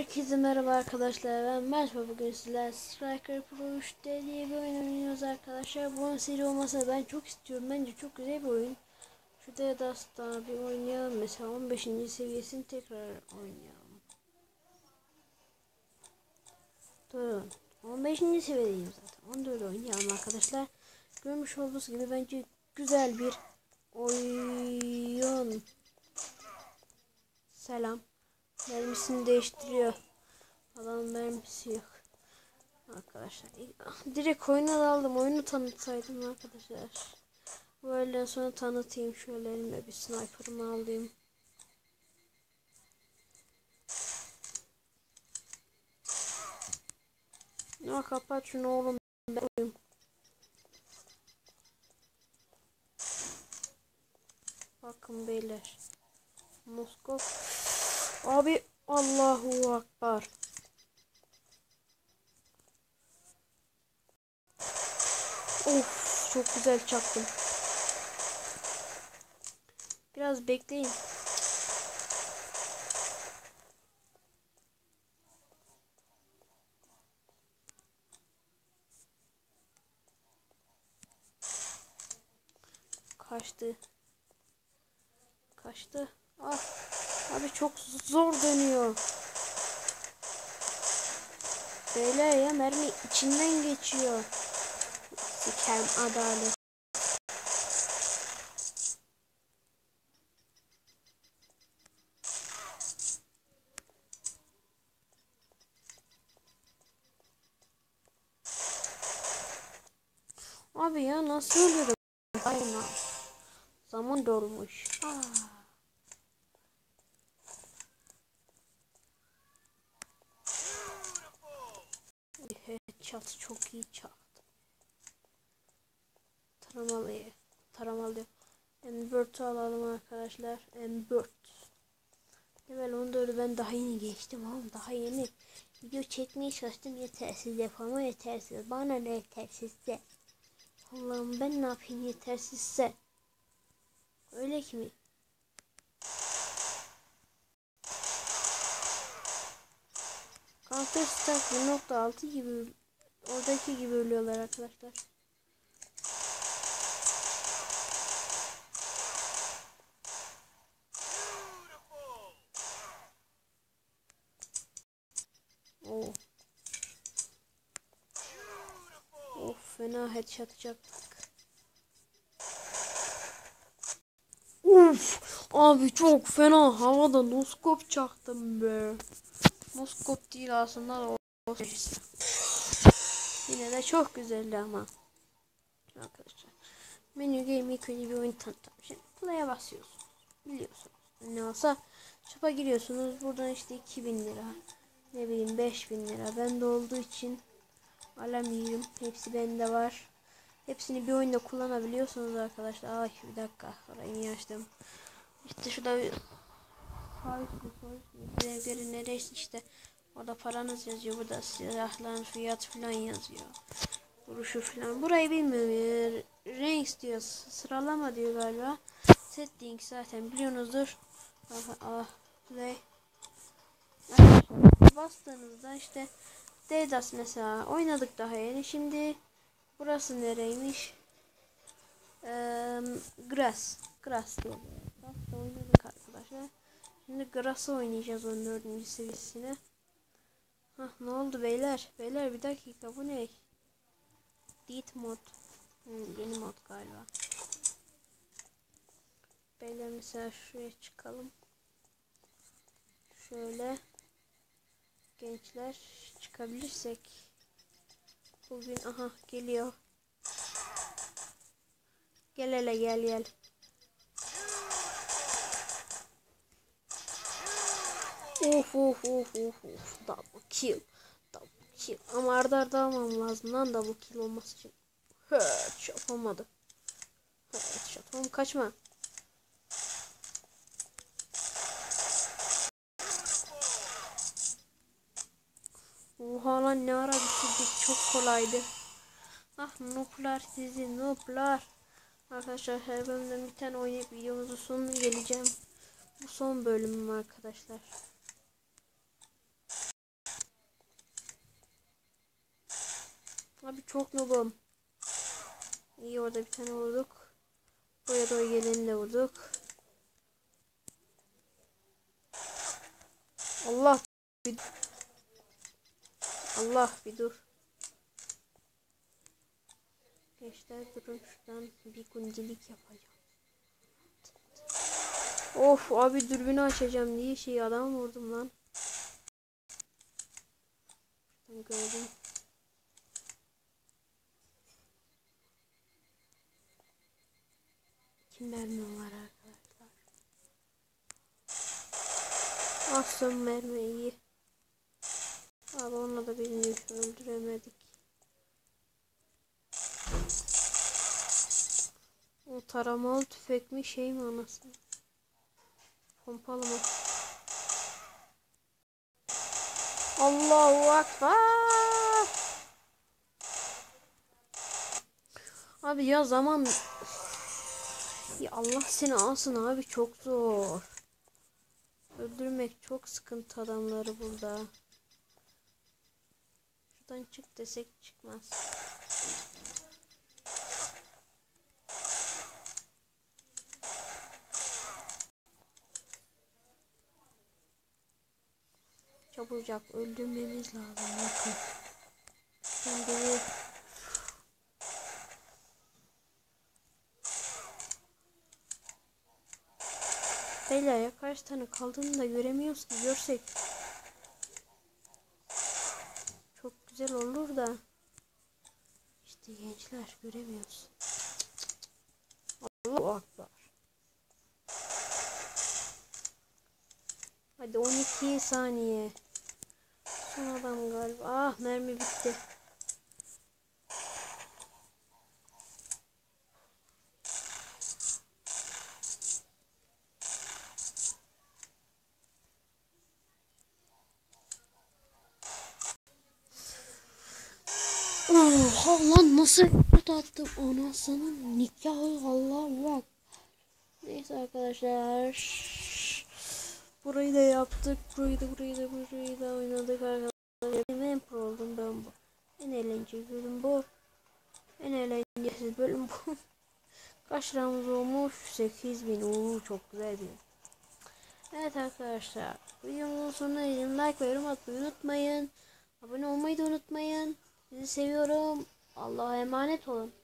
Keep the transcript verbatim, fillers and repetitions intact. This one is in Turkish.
Herkese merhaba arkadaşlar, ben Mert ve bugün sizler Striker Pro üçte diye bir oyun oynuyoruz arkadaşlar. Bu oyun seri olmasını ben çok istiyorum, bence çok güzel bir oyun. Şurada ya da aslında bir oynayalım, mesela on beşinci seviyesini tekrar oynayalım. Durun, on beşinci seviyedeyim zaten, on dört oynayalım arkadaşlar. Görmüş olduğunuz gibi bence güzel bir oyun. Selam. Mermisini değiştiriyor. Adam mermisi yok. Arkadaşlar direkt oyuna daldım, oyunu tanıtsaydım arkadaşlar. Böyle sonra tanıtayım, şöyle elime bir sniper'ımı alayım. Ya kapat şunu oğlum, ben oyum. Bakın beyler, Moskov abi, Allahu Akbar. Of, çok güzel çaktım. Biraz bekleyin. Kaçtı. Kaçtı. Ah, abi çok zor dönüyor. Beyler ya, mermi içinden geçiyor. Sikerim adalet. Abi ya, nasıl ölüyorum? Aynen. Zaman dolmuş. Ah. Headshot çok iyi çaktı. Taramalıyı. Taramalıyı. M dört'ü alalım arkadaşlar. M dört. Level on dördü ben daha yeni geçtim oğlum. Daha yeni. Video çekmeye çalıştım. Yetersiz yapama, yetersiz. Bana ne yetersizse. Allah'ım, ben ne yapayım yetersizse. Öyle ki mi? Counter Strike bir nokta altı gibi, oradaki gibi ölüyorlar arkadaşlar. Oh. Of, fena headshot atacaktık. Uf, abi çok fena havada noskop çaktım be. Noskop değil aslında o. Yine de çok güzeldi ama. Arkadaşlar, menü game ilk önce bir oyun tanıtalım. Şimdi play'e basıyorsunuz. Biliyorsunuz. Ne olsa çapa giriyorsunuz. Buradan işte iki bin lira. Ne bileyim beş bin lira. Bende olduğu için alamıyorum. Hepsi bende var. Hepsini bir oyunda kullanabiliyorsunuz arkadaşlar. Ay bir dakika. Orayı niye açtım? İşte şurada bir görevleri neresi işte. Orada paranız yazıyor. Burada silahların fiyatı falan yazıyor. Vuruşu falan. Burayı bilmiyorum. Ranks diyor. Sıralama diyor galiba. Settings zaten biliyorsunuzdur. Ah, ah, play. Bastığınızda işte Dedas mesela oynadık daha yeni. Şimdi burası nereymiş? Ee, Grass. Grass diyor. Grass'ta oynadık arkadaşlar. Şimdi Grass'ı oynayacağız on dördüncü seviyesine. Hah, ne oldu beyler? Beyler bir dakika, bu ne? Deet mod. Hmm, yeni mod galiba. Beyler mesela şuraya çıkalım. Şöyle. Gençler çıkabilirsek. Bugün aha geliyor. Gel hele, gel gel. Of of of of of. Double kill. Double kill. Ama arda arda almam lazım lan double kill olması için. Headshot olmadı. Headshot. Oğlum kaçma. Oha lan, ne ara bitirdik, çok kolaydı. Ah nooblar, sizi nooblar. Arkadaşlar her bölümden bir tane oynayıp videomuzun sonuna geleceğim. Bu son bölümüm arkadaşlar. Abi çok noobum. İyi, orada bir tane vurduk. Buraya doğru geleni de vurduk. Allah bir, Allah bir dur. Gençler durun, şuradan bir gundilik yapacağım. Of abi, dürbünü açacağım diye şey adam vurdum lan. Ben gördüm. Kim mermi var arkadaşlar? Ah, son mermi iyi. Abi onunla da birini öldüremedik. O taramalı tüfek mi şey mi anasını? Pompalı mı? Allahu Ekber. Abi ya zaman, ya Allah seni alsın abi, çok zor. Öldürmek çok sıkıntı adamları burada. Şuradan çık desek çıkmaz. Çabucak öldürmemiz lazım. Bakın. Şimdi Beyler ya, kaç tane kaldığını da göremiyoruz ki, görsek çok güzel olur da işte gençler göremiyoruz. Allahu Akbar. Hadi on iki saniye. Son adam galiba. Ah, mermi bitti. Oh lan, nasıl attım anasının nikahı, Allah'u Akbar. Neyse arkadaşlar. Burayı da yaptık. Burayı da burayı da burayı da oynadık arkadaşlar. En pro oldum ben bu. En eğlenceli bölüm bu. En eğlenceli bölüm bu. Kaç liramız olmuş? sekiz bin. Oo, çok güzel bir. Evet arkadaşlar. Videomuzun sonuna gelin. Like ve yorum atmayı unutmayın. Abone olmayı da unutmayın. Sizi seviyorum. Allah'a emanet olun.